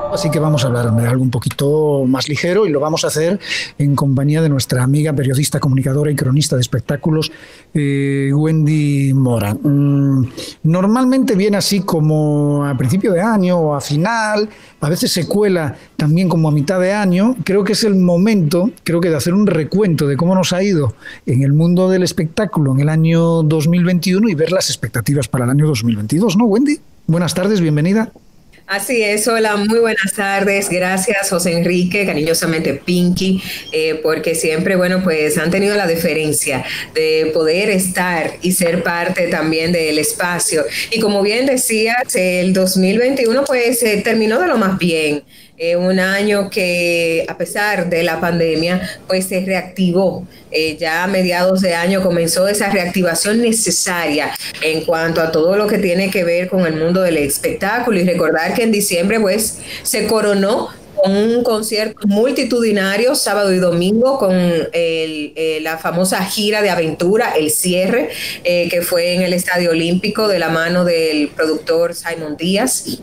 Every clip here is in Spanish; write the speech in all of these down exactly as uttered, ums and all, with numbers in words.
Así que vamos a hablar de algo un poquito más ligero y lo vamos a hacer en compañía de nuestra amiga periodista, comunicadora y cronista de espectáculos, eh, Wendy Mora. Mm, normalmente viene así como a principio de año o a final, a veces se cuela también como a mitad de año. Creo que es el momento, creo que de hacer un recuento de cómo nos ha ido en el mundo del espectáculo en el año dos mil veintiuno y ver las expectativas para el año dos mil veintidós, ¿no, Wendy? Buenas tardes, bienvenida. Así es, hola, muy buenas tardes, gracias José Enrique, cariñosamente Pinky, eh, porque siempre, bueno, pues han tenido la deferencia de poder estar y ser parte también del espacio. Y como bien decías, el dos mil veintiuno pues eh, terminó de lo más bien. Eh, un año que, a pesar de la pandemia, pues se reactivó. Eh, ya a mediados de año comenzó esa reactivación necesaria en cuanto a todo lo que tiene que ver con el mundo del espectáculo. Y recordar que en diciembre, pues, se coronó con un concierto multitudinario sábado y domingo con el, eh, la famosa gira de aventura, el cierre, eh, que fue en el Estadio Olímpico de la mano del productor Simon Díaz.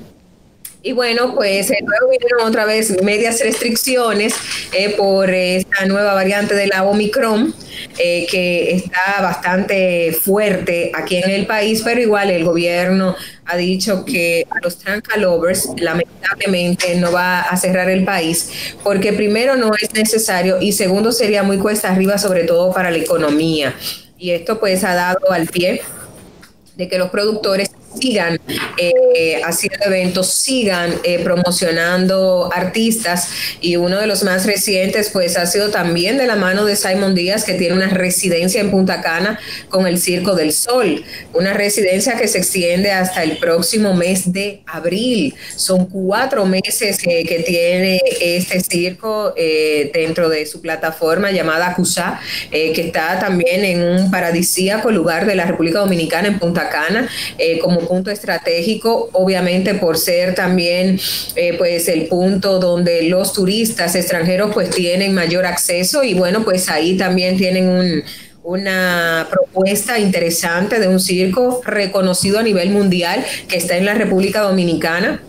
Y bueno, pues eh, luego vinieron otra vez medias restricciones eh, por esta nueva variante de la Omicron, eh, que está bastante fuerte aquí en el país, pero igual el gobierno ha dicho que a los tranca lovers lamentablemente no va a cerrar el país, porque primero no es necesario y segundo sería muy cuesta arriba, sobre todo para la economía. Y esto pues ha dado al pie de que los productores sigan eh, haciendo eventos, sigan eh, promocionando artistas, y uno de los más recientes pues ha sido también de la mano de Simon Díaz, que tiene una residencia en Punta Cana con el Circo del Sol, una residencia que se extiende hasta el próximo mes de abril. Son cuatro meses eh, que tiene este circo eh, dentro de su plataforma llamada Cusá, eh, que está también en un paradisíaco lugar de la República Dominicana, en Punta Cana, eh, como punto estratégico, obviamente por ser también eh, pues el punto donde los turistas extranjeros pues tienen mayor acceso. Y bueno, pues ahí también tienen un, una propuesta interesante de un circo reconocido a nivel mundial que está en la República Dominicana.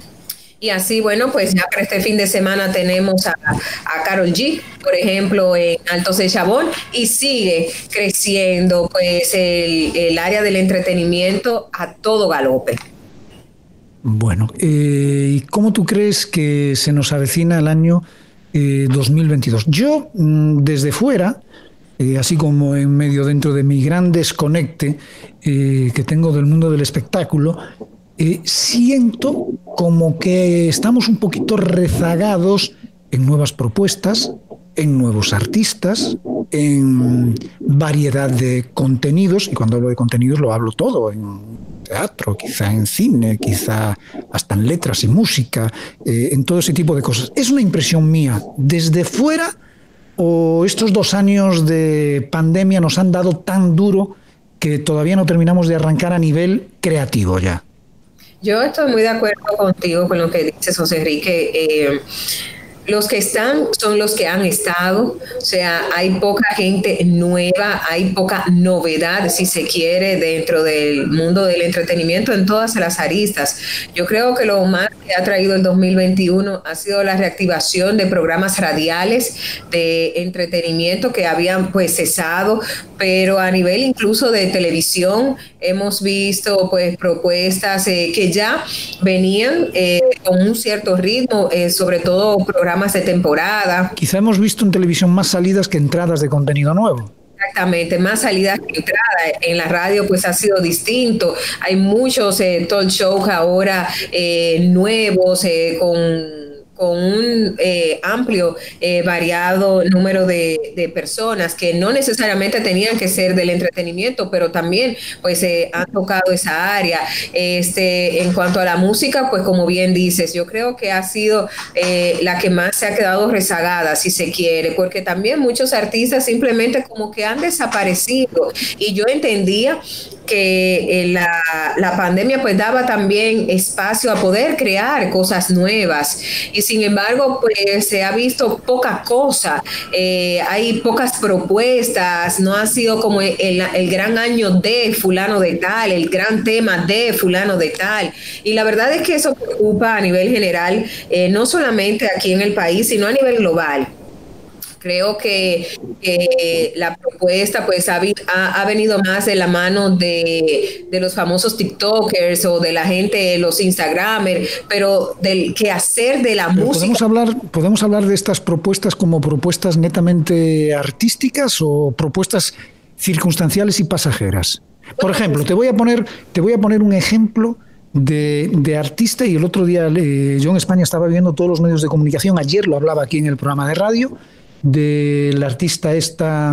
Y así, bueno, pues ya para este fin de semana tenemos a, a Karol G, por ejemplo, en Altos de Chabón, y sigue creciendo pues el, el área del entretenimiento a todo galope. Bueno, eh, ¿y cómo tú crees que se nos avecina el año eh, dos mil veintidós? Yo, desde fuera, eh, así como en medio dentro de mi gran desconecte eh, que tengo del mundo del espectáculo, Eh, siento como que estamos un poquito rezagados en nuevas propuestas, en nuevos artistas, en variedad de contenidos, y cuando hablo de contenidos lo hablo todo, en teatro, quizá en cine, quizá hasta en letras y música, eh, en todo ese tipo de cosas. ¿Es una impresión mía desde fuera o estos dos años de pandemia nos han dado tan duro que todavía no terminamos de arrancar a nivel creativo ya? Yo estoy muy de acuerdo contigo con lo que dices, José Enrique. Eh, los que están son los que han estado, o sea, hay poca gente nueva, hay poca novedad, si se quiere, dentro del mundo del entretenimiento en todas las aristas. Yo creo que lo más que ha traído el dos mil veintiuno ha sido la reactivación de programas radiales de entretenimiento que habían pues cesado, pero a nivel incluso de televisión hemos visto pues propuestas eh, que ya venían eh, con un cierto ritmo, eh, sobre todo programas de temporada. Quizá hemos visto en televisión más salidas que entradas de contenido nuevo. Exactamente, más salidas que entradas. En la radio pues ha sido distinto. Hay muchos eh, talk shows ahora eh, nuevos eh, con con un eh, amplio, eh, variado número de, de personas que no necesariamente tenían que ser del entretenimiento, pero también pues eh, han tocado esa área. Este, en cuanto a la música, pues como bien dices, yo creo que ha sido eh, la que más se ha quedado rezagada, si se quiere, porque también muchos artistas simplemente como que han desaparecido. Y yo entendía que eh, la, la pandemia pues daba también espacio a poder crear cosas nuevas y sin embargo pues se ha visto poca cosa, eh, hay pocas propuestas, no ha sido como el, el gran año de fulano de tal, el gran tema de fulano de tal y la verdad es que eso preocupa a nivel general, eh, no solamente aquí en el país sino a nivel global. Creo que eh, la propuesta pues ha, ha, ha venido más de la mano de, de los famosos TikTokers o de la gente, los Instagramers, pero del quehacer de la pero música. ¿Podemos hablar, ¿Podemos hablar de estas propuestas como propuestas netamente artísticas o propuestas circunstanciales y pasajeras? Por ejemplo, te voy a poner, te voy a poner un ejemplo de, de artista y el otro día eh, yo en España estaba viendo todos los medios de comunicación, ayer lo hablaba aquí en el programa de radio, del artista esta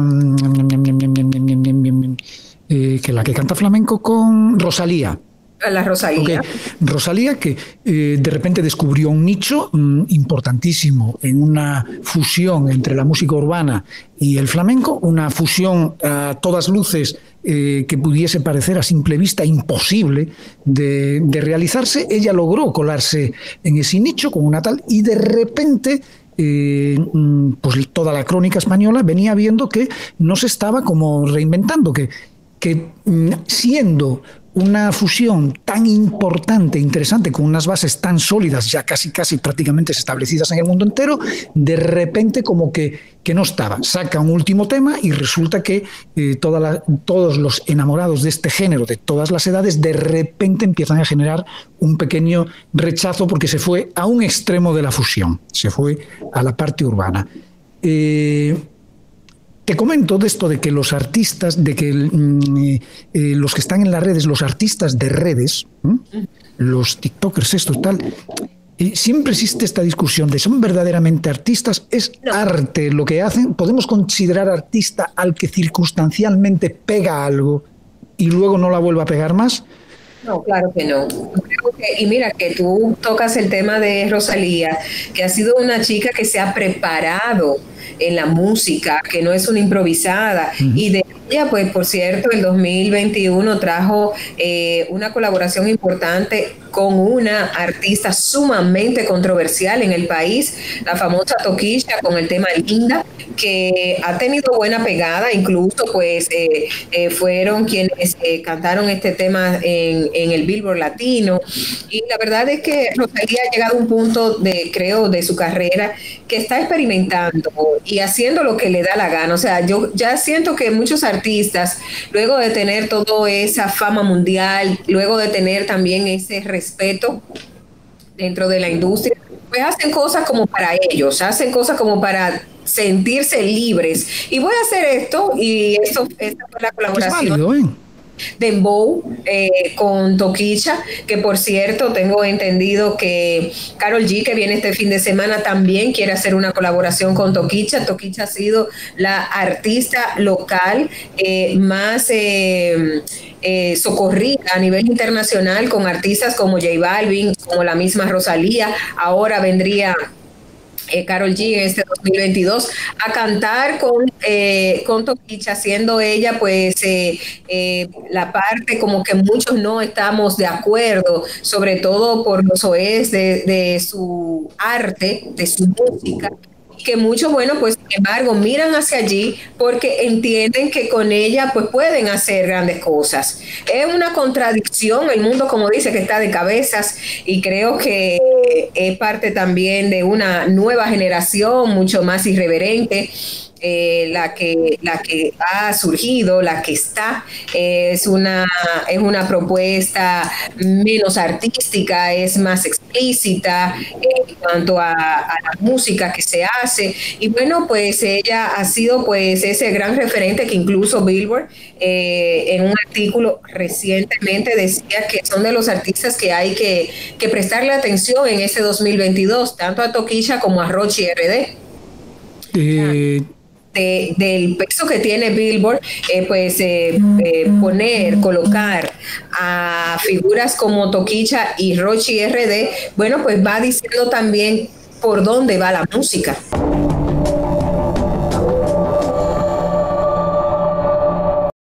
eh, que la que canta flamenco con Rosalía. La Rosalía. Okay. Rosalía que eh, de repente descubrió un nicho mm, importantísimo en una fusión entre la música urbana y el flamenco, una fusión a todas luces eh, que pudiese parecer a simple vista imposible de, de realizarse. Ella logró colarse en ese nicho con una tal y de repente Eh, pues toda la crónica española venía viendo que no se estaba como reinventando, que, que siendo una fusión tan importante, interesante, con unas bases tan sólidas, ya casi casi prácticamente establecidas en el mundo entero, de repente como que, que no estaba. Saca un último tema y resulta que eh, toda la, todos los enamorados de este género, de todas las edades, de repente empiezan a generar un pequeño rechazo porque se fue a un extremo de la fusión, se fue a la parte urbana. Eh, Te comento de esto de que los artistas, de que eh, eh, los que están en las redes, los artistas de redes, ¿eh? los TikTokers, esto tal, eh, siempre existe esta discusión de ¿son verdaderamente artistas? ¿Es no. arte lo que hacen? ¿Podemos considerar artista al que circunstancialmente pega algo y luego no la vuelve a pegar más? No, claro que no. Creo que, y mira que tú tocas el tema de Rosalía, que ha sido una chica que se ha preparado en la música, que no es una improvisada. Uh-huh. Y de ella, pues, por cierto, el dos mil veintiuno trajo eh, una colaboración importante con una artista sumamente controversial en el país, la famosa Toquilla, con el tema Linda, que ha tenido buena pegada, incluso pues eh, eh, fueron quienes eh, cantaron este tema en, en el Billboard Latino, y la verdad es que Rosalía ha llegado a un punto de, creo, de su carrera que está experimentando y haciendo lo que le da la gana. O sea, yo ya siento que muchos artistas, luego de tener toda esa fama mundial, luego de tener también ese respeto dentro de la industria, pues hacen cosas como para ellos, hacen cosas como para sentirse libres. Y voy a hacer esto, y esto, esta fue la colaboración. Es válido, ¿eh? Dembow eh, con Toquilla, que por cierto tengo entendido que Karol G, que viene este fin de semana, también quiere hacer una colaboración con Toquilla. Toquilla ha sido la artista local eh, más eh, eh, socorrida a nivel internacional, con artistas como J Balvin, como la misma Rosalía. Ahora vendría Eh, Karol G en este dos mil veintidós a cantar con, eh, con Toquilla, siendo ella pues eh, eh, la parte como que muchos no estamos de acuerdo, sobre todo por los oes de, de su arte, de su música, que muchos, bueno, pues sin embargo miran hacia allí porque entienden que con ella pues pueden hacer grandes cosas. Es una contradicción, el mundo, como dice, que está de cabezas, y creo que es parte también de una nueva generación mucho más irreverente. Eh, la que la que ha surgido, la que está, eh, es una es una propuesta menos artística, es más explícita eh, en cuanto a, a la música que se hace, y bueno, pues ella ha sido pues ese gran referente que incluso Billboard eh, en un artículo recientemente decía que son de los artistas que hay que, que prestarle atención en este dos mil veintidós, tanto a Toquilla como a Rochy R D. Eh, De, del peso que tiene Billboard, eh, pues eh, eh, poner, colocar a figuras como Toquilla y Rochy R D, bueno, pues va diciendo también por dónde va la música.